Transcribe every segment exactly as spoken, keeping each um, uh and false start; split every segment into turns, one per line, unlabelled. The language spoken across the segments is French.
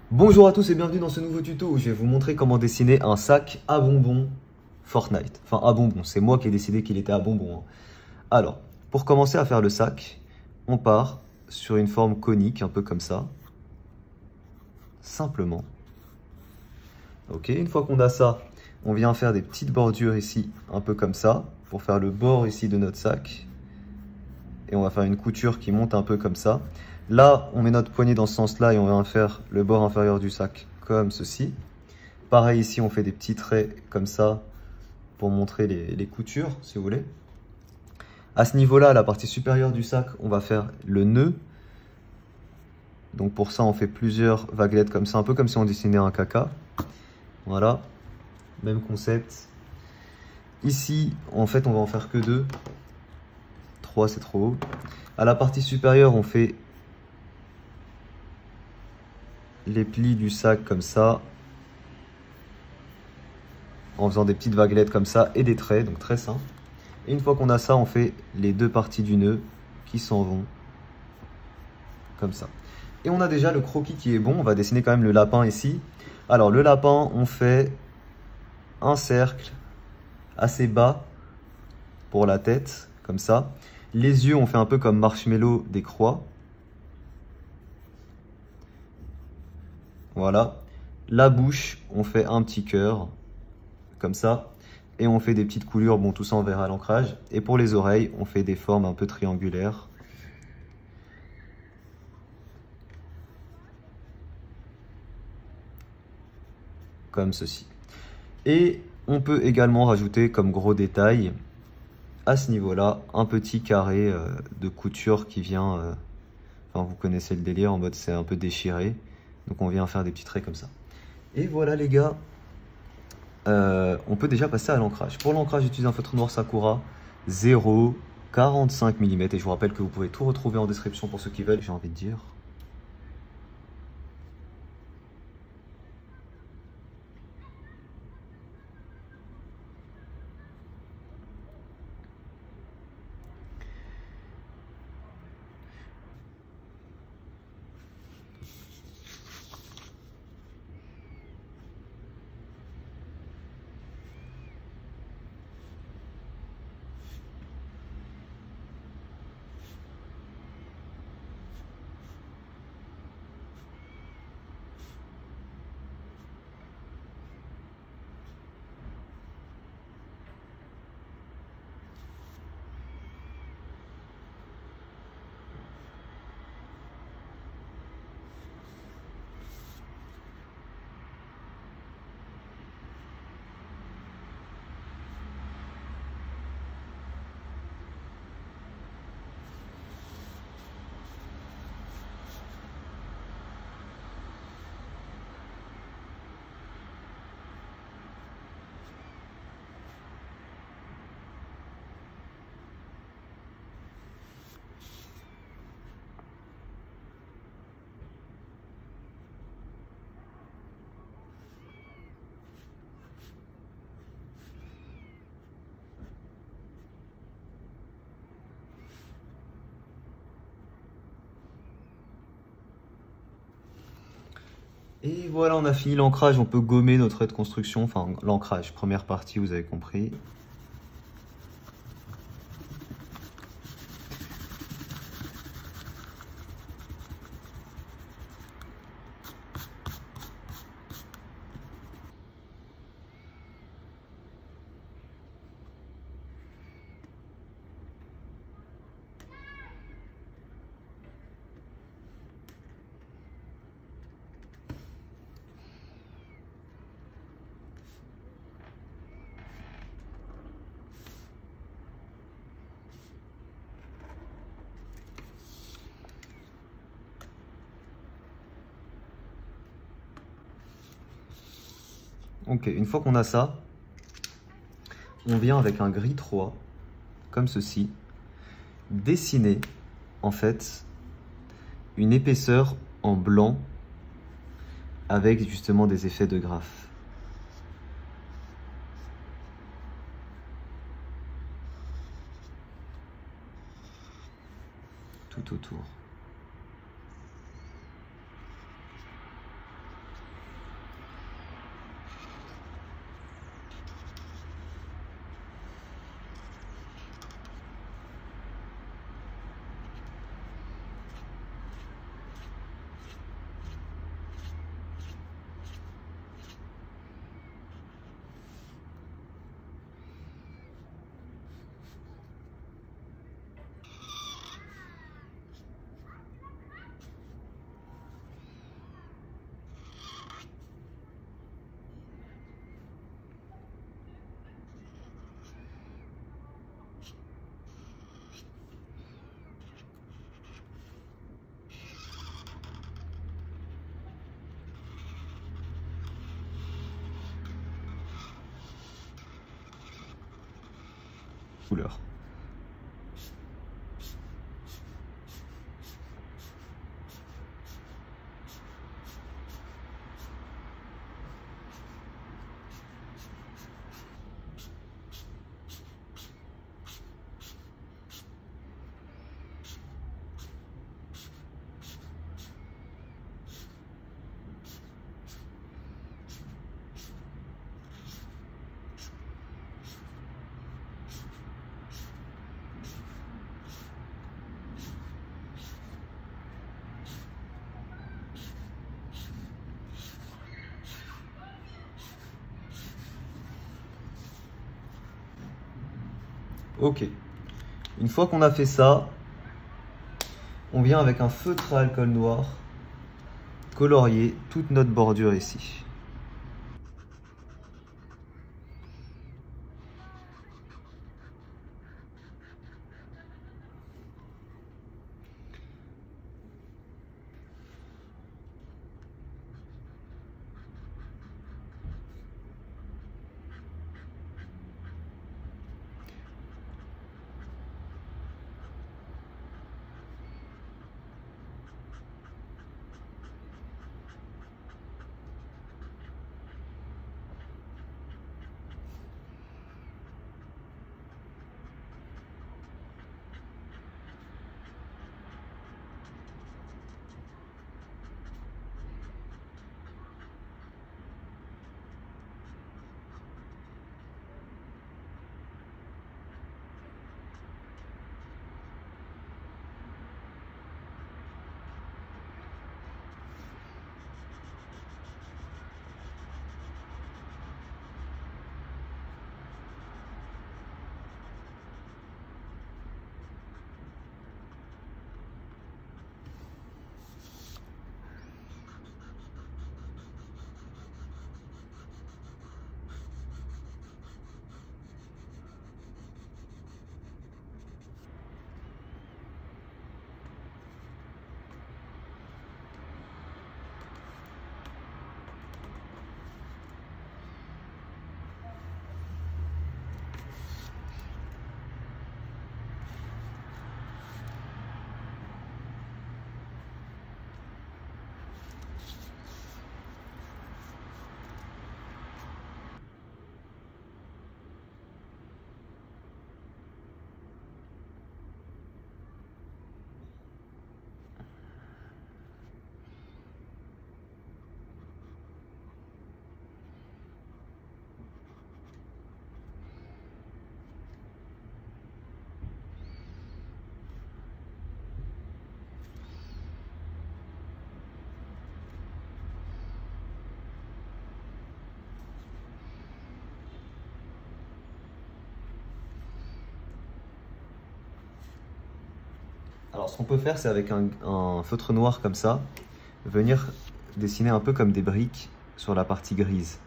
Bonjour à tous et bienvenue dans ce nouveau tuto où je vais vous montrer comment dessiner un sac à bonbons Fortnite. Enfin à bonbons, c'est moi qui ai décidé qu'il était à bonbons. hein. Alors, pour commencer à faire le sac, on part sur une forme conique, un peu comme ça. Simplement. Ok, une fois qu'on a ça, on vient faire des petites bordures ici, un peu comme ça, pour faire le bord ici de notre sac. Et on va faire une couture qui monte un peu comme ça. Là, on met notre poignet dans ce sens-là et on vient faire le bord inférieur du sac comme ceci. Pareil ici, on fait des petits traits comme ça pour montrer les, les coutures, si vous voulez. À ce niveau-là, la partie supérieure du sac, on va faire le nœud. Donc pour ça, on fait plusieurs vaguelettes comme ça, un peu comme si on dessinait un caca. Voilà, même concept. Ici, en fait, on va en faire que deux. Trois, c'est trop haut. À la partie supérieure, on fait les plis du sac comme ça, en faisant des petites vaguelettes comme ça et des traits, donc très simple. Et une fois qu'on a ça, on fait les deux parties du nœud qui s'en vont comme ça. Et on a déjà le croquis qui est bon, on va dessiner quand même le lapin ici. Alors le lapin, on fait un cercle assez bas pour la tête, comme ça. Les yeux, on fait un peu comme Marshmello des croix. Voilà. La bouche, on fait un petit cœur, comme ça. Et on fait des petites coulures, bon tout ça on verra à l'ancrage. Et pour les oreilles, on fait des formes un peu triangulaires. Comme ceci. Et on peut également rajouter comme gros détail, à ce niveau-là, un petit carré euh, de couture qui vient, euh, enfin vous connaissez le délire, en mode c'est un peu déchiré. Donc on vient faire des petits traits comme ça. Et voilà les gars, euh, on peut déjà passer à l'ancrage. Pour l'ancrage, j'utilise un feutre noir Sakura zéro virgule quarante-cinq millimètres. Et je vous rappelle que vous pouvez tout retrouver en description pour ceux qui veulent, j'ai envie de dire. Et voilà, on a fini l'ancrage, on peut gommer notre trait de construction, enfin l'ancrage, première partie, vous avez compris. Ok, une fois qu'on a ça, on vient avec un gris trois, comme ceci, dessiner en fait une épaisseur en blanc avec justement des effets de graphe. Tout autour. couleur. Ok, une fois qu'on a fait ça, on vient avec un feutre à alcool noir colorier toute notre bordure ici. Alors ce qu'on peut faire, c'est avec un, un feutre noir comme ça, venir dessiner un peu comme des briques sur la partie grise.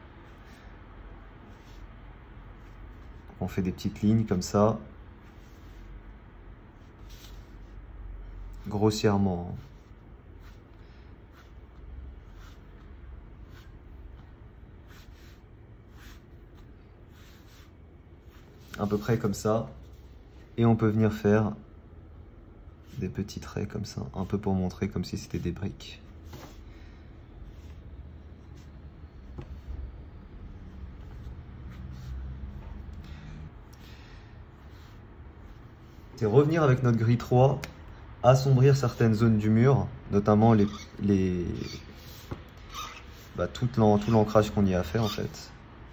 On fait des petites lignes comme ça, grossièrement. À peu près comme ça. Et on peut venir faire des petits traits comme ça, un peu pour montrer comme si c'était des briques. C'est revenir avec notre grille trois, assombrir certaines zones du mur, notamment les, les, bah, tout l'ancrage qu'on y a fait en fait.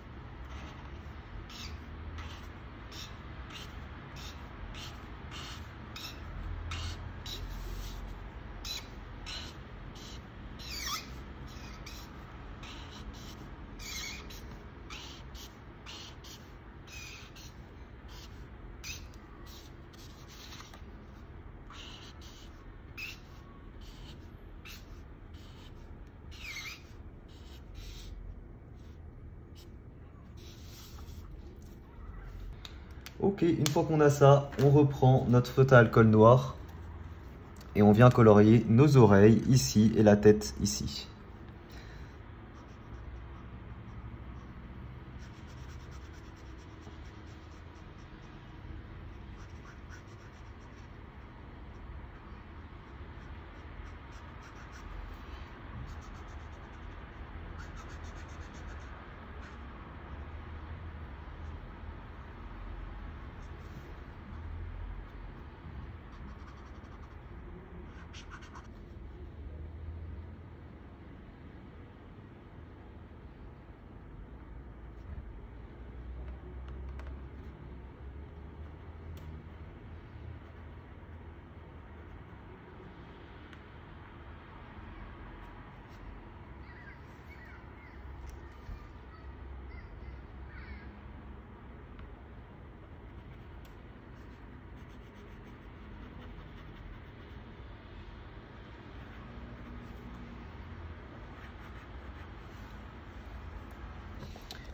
Ok, une fois qu'on a ça, on reprend notre feutre à alcool noir et on vient colorier nos oreilles ici et la tête ici.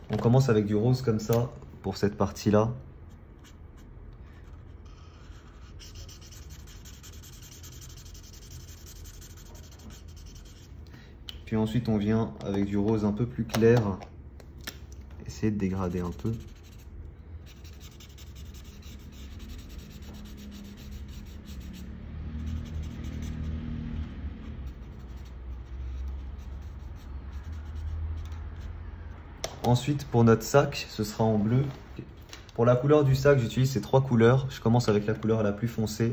On commence avec du rose comme ça pour cette partie-là. Puis ensuite on vient avec du rose un peu plus clair, essayer de dégrader un peu. Ensuite pour notre sac, ce sera en bleu. Pour la couleur du sac, j'utilise ces trois couleurs. Je commence avec la couleur la plus foncée.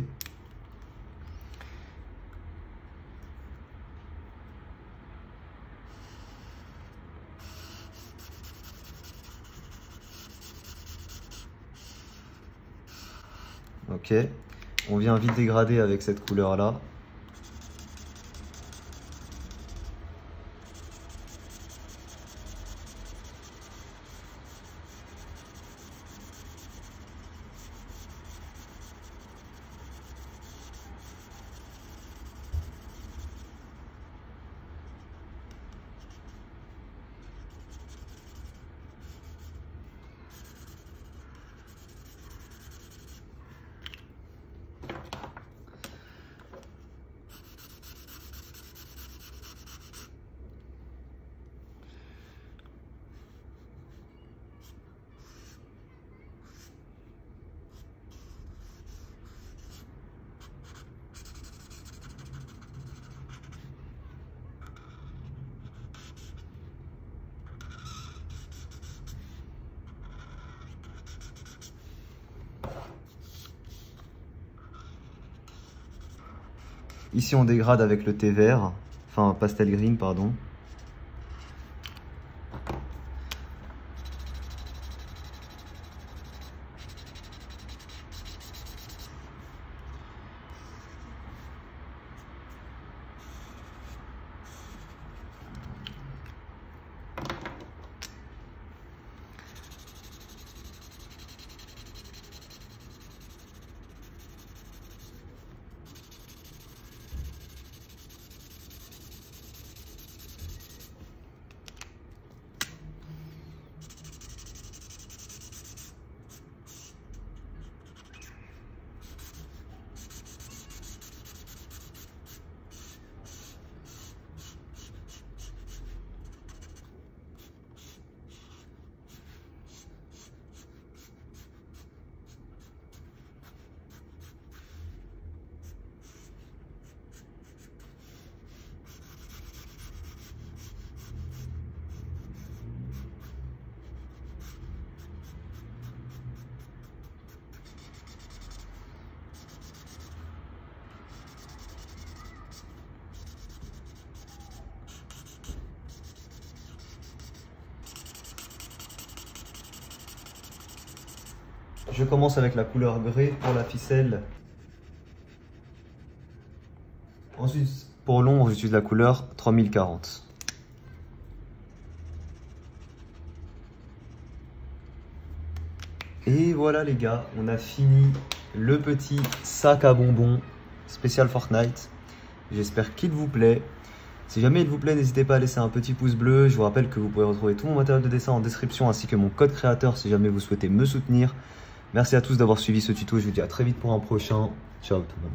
Ok, on vient vite dégrader avec cette couleur là. Ici on dégrade avec le thé vert, enfin pastel green pardon. Je commence avec la couleur grès pour la ficelle. Ensuite, pour l'ombre, j'utilise la couleur trois mille quarante. Et voilà les gars, on a fini le petit sac à bonbons spécial Fortnite. J'espère qu'il vous plaît. Si jamais il vous plaît, n'hésitez pas à laisser un petit pouce bleu. Je vous rappelle que vous pouvez retrouver tout mon matériel de dessin en description ainsi que mon code créateur si jamais vous souhaitez me soutenir. Merci à tous d'avoir suivi ce tuto. Je vous dis à très vite pour un prochain. Ciao tout le monde.